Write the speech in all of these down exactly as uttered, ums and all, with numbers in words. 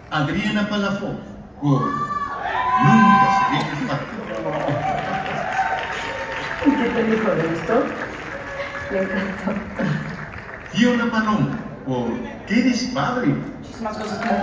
Adriana Palafox por Nunca seré despacio. ¿Y qué te dijo de esto? Le encantó. Fiona Palomo por ¿Qué eres padre? Muchísimas cosas como...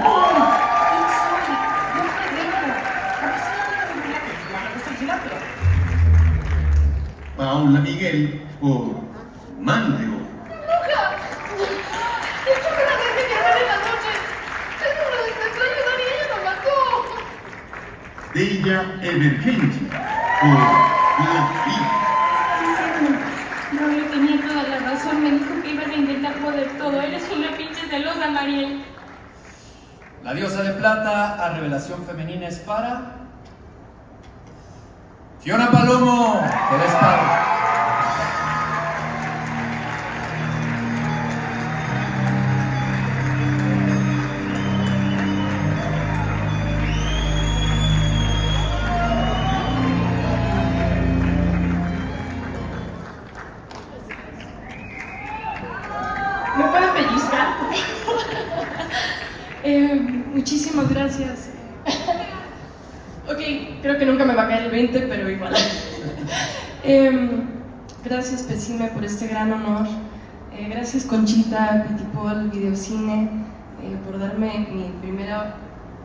Paula Miguel por Mandrio. ¡Nunca! ¡Esto me la dejé llevar en la noche! ¡Seguro de este extraño Dani, ella lo mató! Delia Evergenji por La Vida. No, yo tenía toda la razón. Me dijo que ibas a intentar poder todo. Eres una pinche celosa, Mariel. La diosa de plata a revelación femenina es para... Fiona Palomo, de Espada. ¿Me puedo pellizcar? eh, muchísimas gracias. Ok, creo que nunca me va a caer el veinte, pero igual. eh, gracias, Pesime, por este gran honor. Eh, gracias, Conchita, Pitipol, Videocine, eh, por darme mi primera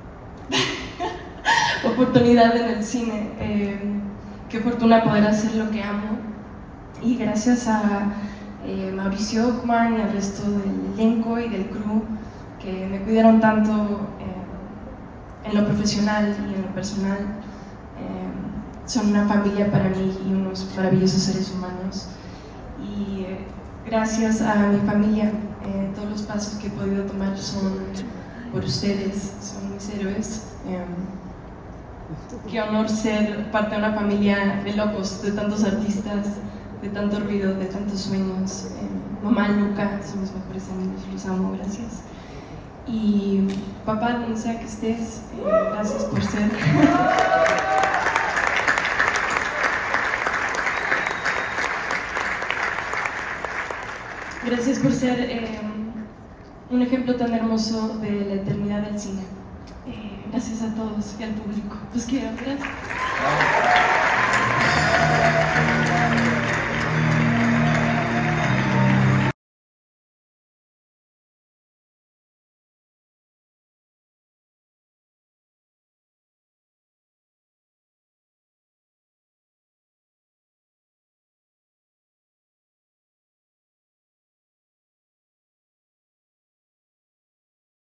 oportunidad en el cine. Eh, qué fortuna poder hacer lo que amo. Y gracias a eh, Mauricio Ockman y al resto del elenco y del crew que me cuidaron tanto eh, en lo profesional y en lo personal. Eh, son una familia para mí y unos maravillosos seres humanos. Y eh, gracias a mi familia, eh, todos los pasos que he podido tomar son por ustedes, son mis héroes. Eh, qué honor ser parte de una familia de locos, de tantos artistas, de tanto ruido, de tantos sueños. Eh, mamá, Luca, son mis mejores amigos, los amo, gracias. Y papá, donde sea que estés, eh, gracias por ser... gracias por ser eh, un ejemplo tan hermoso de la eternidad del cine. Eh, gracias a todos y al público. Los quiero, gracias.